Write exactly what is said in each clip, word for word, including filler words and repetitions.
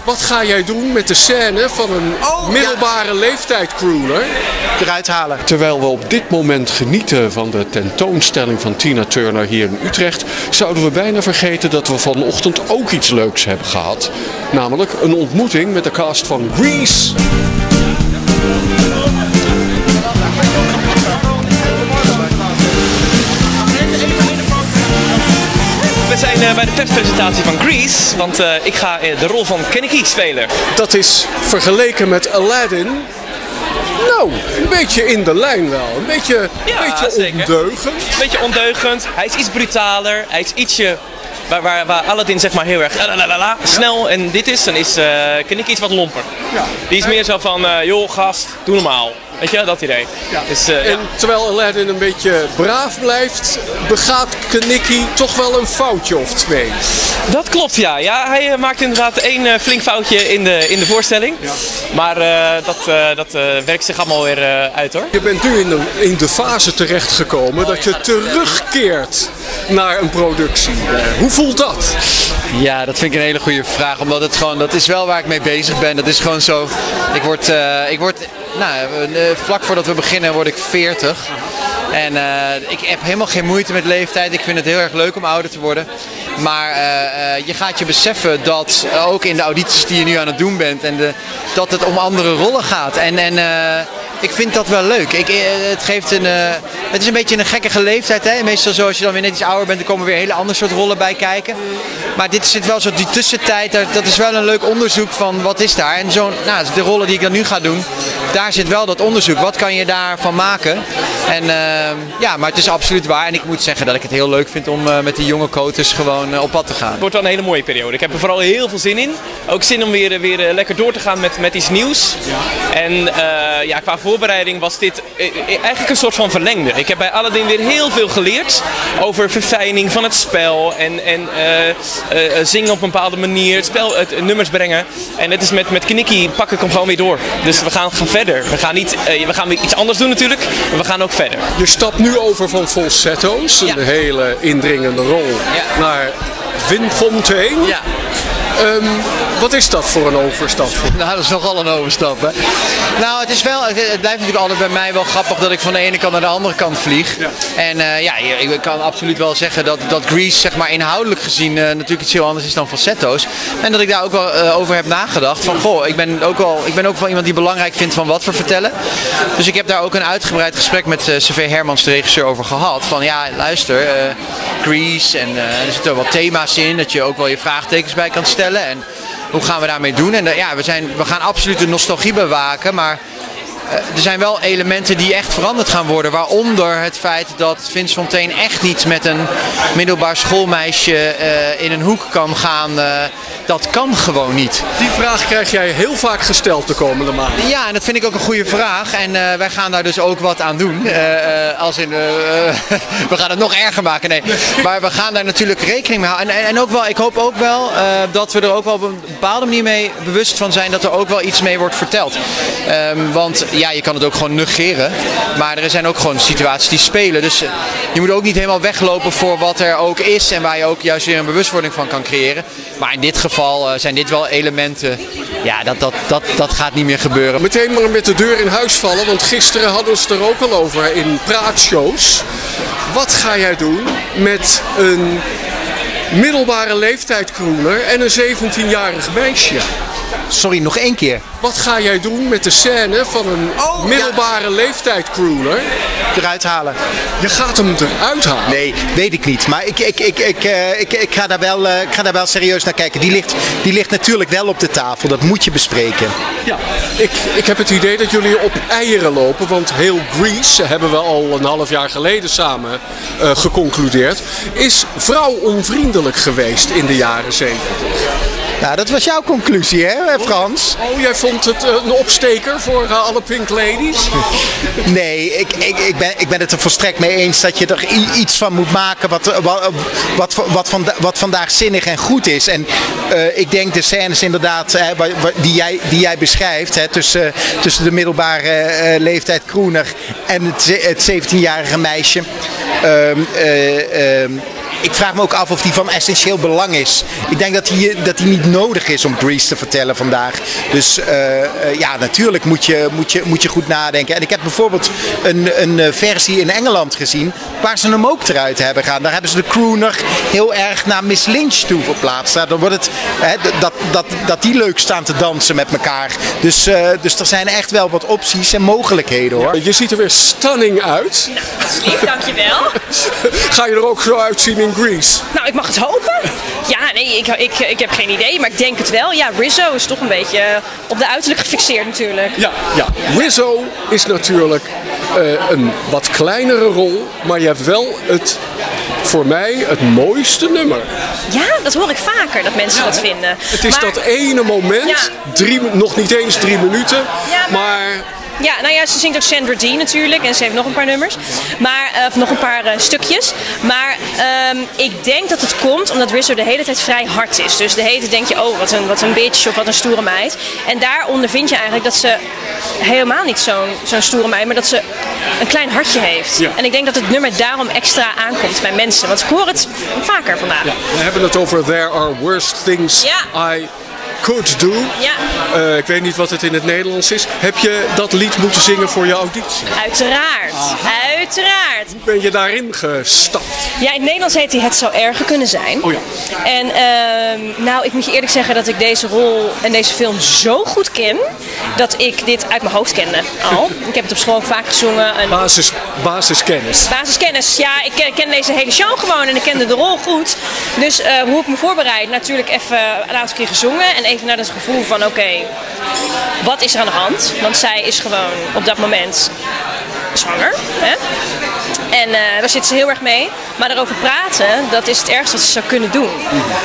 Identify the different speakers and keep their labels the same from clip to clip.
Speaker 1: Wat ga jij doen met de scène van een oh, middelbare ja. leeftijd crooner?
Speaker 2: Eruit halen.
Speaker 1: Terwijl we op dit moment genieten van de tentoonstelling van Tina Turner hier in Utrecht, zouden we bijna vergeten dat we vanochtend ook iets leuks hebben gehad. Namelijk een ontmoeting met de cast van Grease.
Speaker 3: We zijn uh, bij de testpresentatie van Grease, want uh, ik ga uh, de rol van Kenickie spelen.
Speaker 1: Dat is vergeleken met Aladdin, nou, een beetje in de lijn wel. Een beetje,
Speaker 3: ja,
Speaker 1: beetje ondeugend.
Speaker 3: Een beetje ondeugend. Hij is iets brutaler, hij is ietsje waar, waar, waar Aladdin zeg maar heel erg lalalala, snel en dit is, dan is uh, Kenickie iets wat lomper. Ja. Die is meer zo van, uh, joh gast, doe normaal. Weet je, dat idee. Ja. Dus, uh,
Speaker 1: en
Speaker 3: ja.
Speaker 1: terwijl Aladdin een beetje braaf blijft, begaat Kenickie toch wel een foutje of twee.
Speaker 3: Dat klopt, ja. ja hij uh, maakt inderdaad één uh, flink foutje in de, in de voorstelling. Ja. Maar uh, dat, uh, dat uh, werkt zich allemaal weer uh, uit hoor.
Speaker 1: Je bent nu in de, in de fase terechtgekomen dat je terugkeert naar een productie. Uh, hoe voelt dat?
Speaker 4: Ja, dat vind ik een hele goede vraag. Omdat het gewoon, dat is wel waar ik mee bezig ben. Dat is gewoon zo. Ik word, uh, ik word nou, uh, vlak voordat we beginnen word ik veertig. En uh, ik heb helemaal geen moeite met leeftijd. Ik vind het heel erg leuk om ouder te worden. Maar uh, uh, je gaat je beseffen dat uh, ook in de audities die je nu aan het doen bent, en de, dat het om andere rollen gaat. En, en uh, ik vind dat wel leuk. Ik, uh, het, geeft een, uh, het is een beetje een gekkige leeftijd. Hè? Meestal zo, als je dan weer net iets ouder bent, dan komen weer hele andere soort rollen bij kijken. Maar dit zit wel zo, die tussentijd, dat is wel een leuk onderzoek van wat is daar. En zo, nou, de rollen die ik dan nu ga doen, daar zit wel dat onderzoek. Wat kan je daarvan maken? En uh, ja, maar het is absoluut waar. En ik moet zeggen dat ik het heel leuk vind om uh, met die jonge coaches gewoon uh, op pad te gaan. Het
Speaker 3: wordt wel een hele mooie periode. Ik heb er vooral heel veel zin in. Ook zin om weer, weer uh, lekker door te gaan met, met iets nieuws. Ja. En uh, ja, qua voorbereiding was dit uh, eigenlijk een soort van verlengde. Ik heb bij Aladdin weer heel veel geleerd over verfijning van het spel. En, en uh, uh, zingen op een bepaalde manier. Het spel, het, uh, nummers brengen. En het is met, met Kenickie pak ik hem gewoon weer door. Dus we gaan, gaan verder. We gaan, niet, uh, we gaan weer iets anders doen natuurlijk. Maar we gaan ook verder.
Speaker 1: Je stapt nu over van falsetto's, een ja. hele indringende rol, ja. naar Wim Fontaine.
Speaker 4: Ja.
Speaker 1: Um, wat is dat voor een overstap?
Speaker 4: Nou, dat is nogal een overstap, hè. Nou, het is wel, het blijft natuurlijk altijd bij mij wel grappig dat ik van de ene kant naar de andere kant vlieg. Ja. En uh, ja, ik kan absoluut wel zeggen dat, dat Grease, zeg maar, inhoudelijk gezien uh, natuurlijk iets heel anders is dan falsetto's. En dat ik daar ook wel uh, over heb nagedacht. Van, goh, ik ben ook wel, ik ben ook wel iemand die belangrijk vindt van wat we vertellen. Dus ik heb daar ook een uitgebreid gesprek met uh, Cv Hermans, de regisseur, over gehad. Van ja, luister, uh, Grease en uh, er zitten wat thema's in, dat je ook wel je vraagtekens bij kan stellen. En hoe gaan we daarmee doen? En uh, ja, we, zijn, we gaan absoluut de nostalgie bewaken, maar uh, er zijn wel elementen die echt veranderd gaan worden. Waaronder het feit dat Vince Fontaine echt niet met een middelbaar schoolmeisje uh, in een hoek kan gaan. Uh, dat kan gewoon niet.
Speaker 1: Die vraag krijg jij heel vaak gesteld de komende maanden.
Speaker 4: Ja, en dat vind ik ook een goede vraag. En uh, wij gaan daar dus ook wat aan doen. Uh, uh, als in, uh, we gaan het nog erger maken, nee. Maar we gaan daar natuurlijk rekening mee houden. En, en ook wel, ik hoop ook wel uh, dat we er ook wel op een bepaalde manier mee bewust van zijn dat er ook wel iets mee wordt verteld. Um, want ja, je kan het ook gewoon negeren. Maar er zijn ook gewoon situaties die spelen. Dus uh, je moet ook niet helemaal weglopen voor wat er ook is. En waar je ook juist weer een bewustwording van kan creëren. Maar in dit geval uh, zijn dit wel elementen. Ja, dat, dat, dat, dat gaat niet meer gebeuren.
Speaker 1: Meteen maar met de deur in huis vallen. Want gisteren hadden we het er ook al over in praatshows. Wat ga jij doen met een middelbare leeftijd crooner en een zeventienjarig meisje?
Speaker 2: Sorry, nog één keer.
Speaker 1: Wat ga jij doen met de scène van een oh, middelbare ja. leeftijd crooner?
Speaker 2: Eruit halen.
Speaker 1: Je gaat hem eruit halen?
Speaker 2: Nee, weet ik niet. Maar ik, ik, ik, ik, uh, ik, ik, ga daar wel, uh, ik ga daar wel serieus naar kijken. Die ligt, die ligt natuurlijk wel op de tafel. Dat moet je bespreken.
Speaker 1: Ja, ik, ik heb het idee dat jullie op eieren lopen. Want heel Grease, hebben we al een half jaar geleden samen uh, geconcludeerd, is vrouwonvriendelijk geweest in de jaren zeventig.
Speaker 2: Nou, dat was jouw conclusie, hè, Frans?
Speaker 1: Oh, jij vond het uh, een opsteker voor uh, alle Pink Ladies?
Speaker 2: Nee, ik, ik, ik, ben, ik ben het er volstrekt mee eens dat je er i- iets van moet maken wat, wat, wat, wat, van, wat vandaag zinnig en goed is. En uh, ik denk de scènes inderdaad hè, die, jij, die jij beschrijft, hè, tussen, tussen de middelbare uh, leeftijd crooner en het, het zeventienjarige meisje. Uh, uh, uh, ik vraag me ook af of die van essentieel belang is. Ik denk dat die, dat die niet nodig is om Grease te vertellen vandaag. Dus uh, uh, ja, natuurlijk moet je, moet, je, moet je goed nadenken. En ik heb bijvoorbeeld een, een versie in Engeland gezien waar ze hem ook eruit hebben gedaan. Daar hebben ze de crooner heel erg naar Miss Lynch toe verplaatst. Dan wordt het hè, dat, dat, dat die leuk staan te dansen met elkaar. Dus, uh, dus er zijn echt wel wat opties en mogelijkheden, hoor.
Speaker 1: Je ziet er weer stunning uit.
Speaker 5: Nou, dat is lief, dankjewel.
Speaker 1: Ga je er ook zo uitzien in Grease?
Speaker 5: Nou, ik mag het hopen. Ja, nee, ik, ik, ik heb geen idee, maar ik denk het wel. Ja, Rizzo is toch een beetje op de uiterlijk gefixeerd natuurlijk.
Speaker 1: Ja, ja. Rizzo is natuurlijk uh, een wat kleinere rol, maar je hebt wel het, voor mij, het mooiste nummer.
Speaker 5: Ja, dat hoor ik vaker, dat mensen
Speaker 1: Ja,
Speaker 5: dat vinden.
Speaker 1: Het is
Speaker 5: maar,
Speaker 1: dat ene moment,
Speaker 5: Ja.
Speaker 1: drie, nog niet eens drie minuten,
Speaker 5: Ja, maar-
Speaker 1: maar...
Speaker 5: Ja, nou ja, ze zingt ook Sandra Dee natuurlijk en ze heeft nog een paar nummers. Maar, uh, of nog een paar uh, stukjes. Maar um, ik denk dat het komt omdat Rizzo de hele tijd vrij hard is. Dus de hele tijd denk je, oh wat een, wat een bitch of wat een stoere meid. En daaronder vind je eigenlijk dat ze helemaal niet zo'n zo'n stoere meid, maar dat ze een klein hartje heeft.
Speaker 1: Ja.
Speaker 5: En ik denk dat het nummer daarom extra aankomt bij mensen. Want ik hoor het vaker vandaag.
Speaker 1: Ja, we hebben het over There Are Worse Things
Speaker 5: Ja.
Speaker 1: I Could Do.
Speaker 5: Ja.
Speaker 1: Uh, ik weet niet wat het in het Nederlands is. Heb je dat lied moeten zingen voor je auditie?
Speaker 5: Uiteraard, uiteraard.
Speaker 1: Hoe ben je daarin gestapt?
Speaker 5: Ja, in het Nederlands heet hij Het Zou Erger Kunnen Zijn.
Speaker 1: Oh ja.
Speaker 5: En uh, nou, ik moet je eerlijk zeggen dat ik deze rol en deze film zo goed ken, dat ik dit uit mijn hoofd kende al. Ik heb het op school ook vaak gezongen. En
Speaker 1: Basis, basiskennis.
Speaker 5: basiskennis, ja, ik ken, ken deze hele show gewoon en ik kende de rol goed. Dus uh, hoe ik me voorbereid, natuurlijk even een aantal keer gezongen en even naar het gevoel van oké, okay, wat is er aan de hand? Want zij is gewoon op dat moment zwanger. Hè? En uh, daar zit ze heel erg mee. Maar daarover praten, dat is het ergste wat ze zou kunnen doen.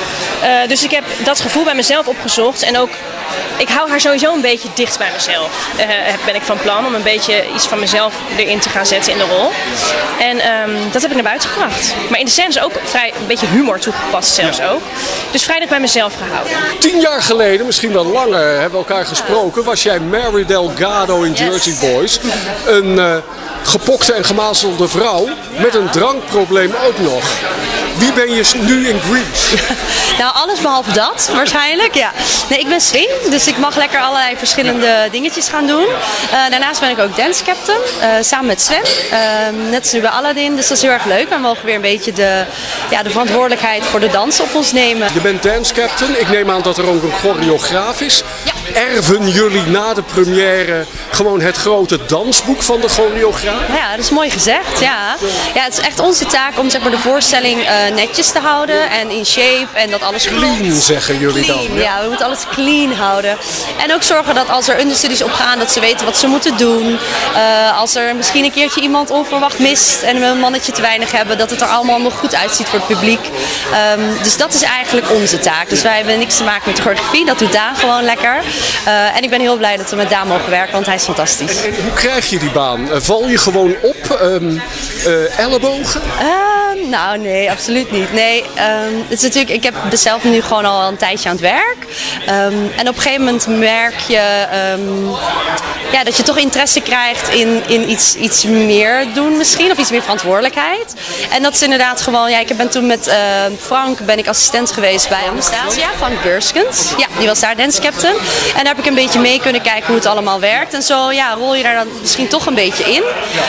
Speaker 5: Uh, dus ik heb dat gevoel bij mezelf opgezocht. En ook, ik hou haar sowieso een beetje dicht bij mezelf. Uh, ben ik van plan om een beetje iets van mezelf erin te gaan zetten in de rol. En um, dat heb ik naar buiten gebracht. Maar in de scène is ook vrij een beetje humor toegepast zelfs ook. Dus vrij dicht bij mezelf gehouden.
Speaker 1: Tien jaar geleden, misschien wel langer, hebben we elkaar gesproken. Was jij Mary Delgado in Jersey Boys. Een uh, gepokte en gemazelde vrouw met een drankprobleem ook nog. Wie ben je nu in Grease?
Speaker 6: Nou, alles behalve dat, waarschijnlijk. Ja. Nee, ik ben swing, dus ik mag lekker allerlei verschillende dingetjes gaan doen. Uh, daarnaast ben ik ook dance captain, uh, samen met Sven. Uh, net als nu bij Aladdin, dus dat is heel erg leuk. We mogen weer een beetje de, ja, de verantwoordelijkheid voor de dans op ons nemen.
Speaker 1: Je bent dance captain. Ik neem aan dat er ook een choreograaf is.
Speaker 6: Ja.
Speaker 1: Erven jullie na de première gewoon het grote dansboek van de choreograaf?
Speaker 6: Ja, dat is mooi gezegd. Ja. Ja, het is echt onze taak om zeg maar, de voorstelling uh, netjes te houden en in shape en dat alles
Speaker 1: Clean
Speaker 6: klopt.
Speaker 1: zeggen jullie
Speaker 6: Clean,
Speaker 1: dan.
Speaker 6: ja, we moeten alles clean houden. En ook zorgen dat als er understudies opgaan, dat ze weten wat ze moeten doen. Uh, als er misschien een keertje iemand onverwacht mist en we een mannetje te weinig hebben, dat het er allemaal nog goed uitziet voor het publiek. Um, dus dat is eigenlijk onze taak. Dus wij hebben niks te maken met de choreografie, dat doet Daan gewoon lekker. Uh, en ik ben heel blij dat we met Daan mogen werken, want hij is fantastisch.
Speaker 1: En, en hoe krijg je die baan? Uh, val je gewoon op? Um, uh, ellebogen?
Speaker 6: Uh, nou, nee, absoluut niet. Nee, um, het is natuurlijk, ik heb zelf nu gewoon al een tijdje aan het werk. Um, en op een gegeven moment merk je um, ja, dat je toch interesse krijgt in, in iets, iets meer doen misschien, of iets meer verantwoordelijkheid. En dat is inderdaad gewoon, ja, ik ben toen met uh, Frank ben ik assistent geweest bij Anastasia van Burskens. Ja, die was daar dance captain. En daar heb ik een beetje mee kunnen kijken hoe het allemaal werkt. En zo ja, rol je daar dan misschien toch een beetje in.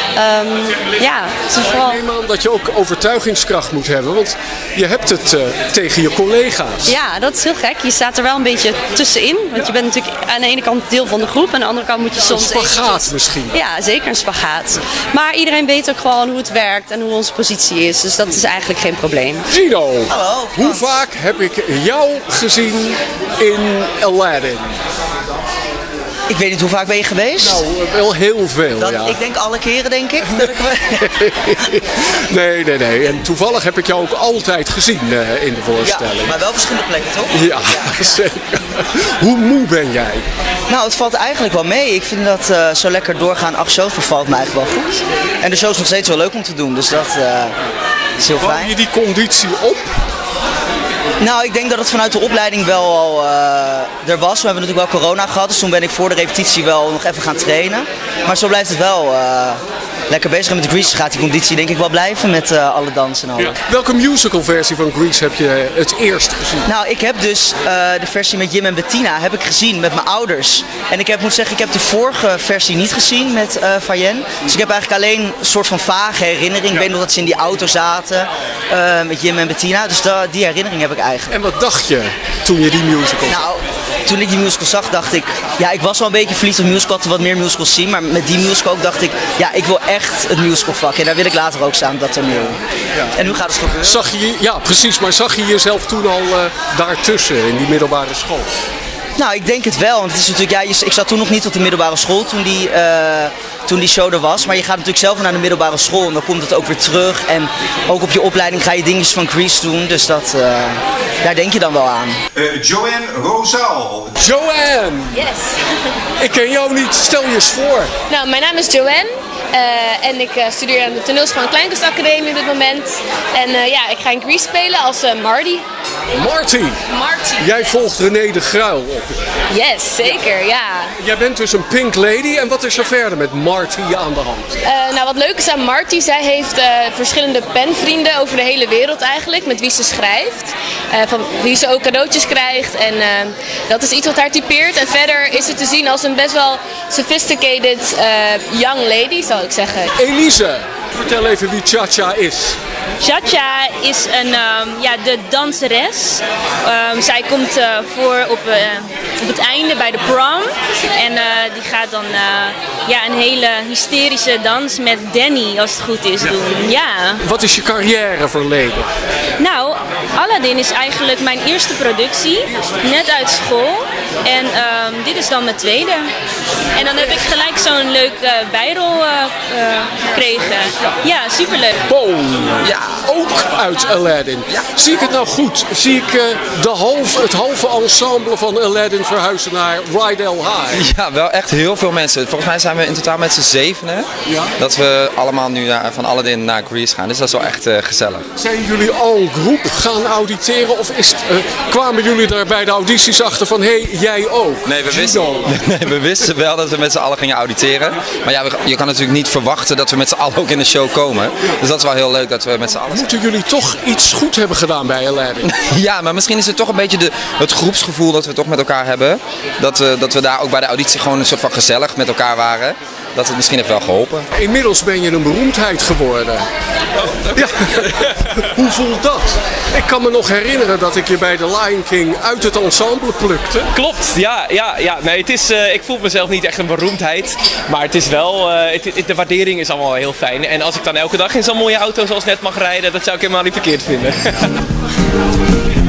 Speaker 6: Um, ja, het is vooral...
Speaker 1: Ik neem aan dat je ook overtuigingskracht moet hebben, want je hebt het uh, tegen je collega's.
Speaker 6: Ja, dat is heel gek. Je staat er wel een beetje tussenin. Want je bent natuurlijk aan de ene kant deel van de groep en aan de andere kant moet je soms...
Speaker 1: Een spagaat
Speaker 6: eventjes...
Speaker 1: misschien.
Speaker 6: Ja, zeker een spagaat. Maar iedereen weet ook gewoon hoe het werkt en hoe onze positie is. Dus dat is eigenlijk geen probleem.
Speaker 1: Guido,
Speaker 7: Hallo,
Speaker 1: hoe vaak heb ik jou gezien in Aladdin?
Speaker 7: Ik weet niet hoe vaak ben je geweest?
Speaker 1: Nou, wel heel veel,
Speaker 7: Dan,
Speaker 1: ja.
Speaker 7: Ik denk alle keren, denk ik. Dat ik...
Speaker 1: nee, nee, nee. En toevallig heb ik jou ook altijd gezien uh, in de
Speaker 7: ja,
Speaker 1: voorstelling.
Speaker 7: maar wel verschillende plekken, toch?
Speaker 1: Ja, ja. Zeker. Hoe moe ben jij?
Speaker 7: Nou, het valt eigenlijk wel mee. Ik vind dat uh, zo lekker doorgaan, acht shows bevalt me eigenlijk wel goed. En de show is nog steeds wel leuk om te doen, dus dat uh, is heel
Speaker 1: Bouw
Speaker 7: fijn.
Speaker 1: je die conditie op?
Speaker 7: Nou, ik denk dat het vanuit de opleiding wel al uh, er was. We hebben natuurlijk wel corona gehad, dus toen ben ik voor de repetitie wel nog even gaan trainen. Maar zo blijft het wel uh, lekker bezig. En met Grease gaat die conditie denk ik wel blijven met uh, alle dansen en alles.
Speaker 1: Ja. Welke musical versie van Grease heb je het eerst gezien?
Speaker 7: Nou, ik heb dus uh, de versie met Jim en Bettina heb ik gezien met mijn ouders. En ik heb, moet zeggen, ik heb de vorige versie niet gezien met uh, Fayen. Dus ik heb eigenlijk alleen een soort van vage herinnering. Ja. Ik weet nog dat ze in die auto zaten uh, met Jim en Bettina. Dus da, die herinnering heb ik eigenlijk.
Speaker 1: En wat dacht je toen je die musical zag?
Speaker 7: Nou, toen ik die musical zag, dacht ik... Ja, ik was wel een beetje verliefd op musical, had wat meer musicals zien. Maar met die musical ook dacht ik... Ja, ik wil echt het musicalvak. En daar wil ik later ook staan, dat toneel. Ja. En hoe gaat het gebeuren?
Speaker 1: Zag je, ja, precies. Maar zag je jezelf toen al uh, daartussen, in die middelbare school?
Speaker 7: Nou, ik denk het wel. Want het is natuurlijk, ja, ik zat toen nog niet op de middelbare school toen die, uh, toen die show er was. Maar je gaat natuurlijk zelf naar de middelbare school en dan komt het ook weer terug. En ook op je opleiding ga je dingetjes van Grease doen. Dus dat, uh, daar denk je dan wel aan.
Speaker 8: Uh, Joanne Rosal.
Speaker 1: Joanne!
Speaker 5: Yes.
Speaker 1: Ik ken jou niet. Stel je eens voor.
Speaker 5: Nou, mijn naam is Joanne. Uh, en ik uh, studeer aan de toneelschool en Kleinkunstacademie op dit moment. En uh, ja, ik ga in Grease spelen als uh, Marty.
Speaker 1: Marty!
Speaker 5: Marty.
Speaker 1: Jij volgt René de Gruil op.
Speaker 5: Yes, zeker, ja.
Speaker 1: Jij bent dus een Pink Lady. En wat is er verder met Marty aan de hand?
Speaker 5: Uh, nou, wat leuk is aan Marty, zij heeft uh, verschillende penvrienden over de hele wereld eigenlijk, met wie ze schrijft. Uh, van wie ze ook cadeautjes krijgt. En uh, dat is iets wat haar typeert. En verder is ze te zien als een best wel sophisticated uh, young lady, zal ik zeggen.
Speaker 1: Elise, vertel even wie Cha-Cha is.
Speaker 5: Cha-Cha is een, um, ja, de danseres. Um, zij komt uh, voor op, uh, op het einde bij de prom. En uh, die gaat dan uh, ja, een hele hysterische dans met Danny, als het goed is, doen. Ja.
Speaker 1: Wat is je carrière verleden?
Speaker 5: Nou, Aladdin is eigenlijk mijn eerste productie, net uit school. En um, dit is dan mijn tweede. En dan heb ik gelijk zo'n leuk uh, bijrol uh, uh, gekregen. Ja, superleuk.
Speaker 1: Boom! Ja. Ook uit Aladdin. Ja. Zie ik het nou goed? Zie ik uh, de half, het halve ensemble van Aladdin verhuizen naar Rydell High?
Speaker 9: Ja, wel echt heel veel mensen. Volgens mij zijn we in totaal met z'n zevenen. Ja. Dat we allemaal nu naar, van Aladdin naar Grease gaan. Dus dat is wel echt uh, gezellig.
Speaker 1: Zijn jullie al een groep gaan auditeren? Of is het, uh, kwamen jullie daar bij de audities achter van, hé, hey, jij ook?
Speaker 9: Nee, we wisten, nee, we wisten wel dat we met z'n allen gingen auditeren. Maar ja, we, je kan natuurlijk niet verwachten dat we met z'n allen ook in de show komen. Dus dat is wel heel leuk dat we met z'n allen zijn.
Speaker 1: Moeten jullie toch iets goed hebben gedaan bij Aladdin?
Speaker 9: Ja, maar misschien is het toch een beetje de, het groepsgevoel dat we toch met elkaar hebben. Dat, uh, dat we daar ook bij de auditie gewoon een soort van gezellig met elkaar waren. Dat het misschien heeft wel geholpen.
Speaker 1: Inmiddels ben je een beroemdheid geworden. Ja. Hoe voelt dat? Ik kan me nog herinneren dat ik je bij The Lion King uit het ensemble plukte.
Speaker 3: Klopt, ja, ja, ja. Nee, het is, uh, ik voel mezelf niet echt een beroemdheid. Maar het is wel, uh, het, het, de waardering is allemaal heel fijn. En als ik dan elke dag in zo'n mooie auto zoals net mag rijden, dat zou ik helemaal niet verkeerd vinden.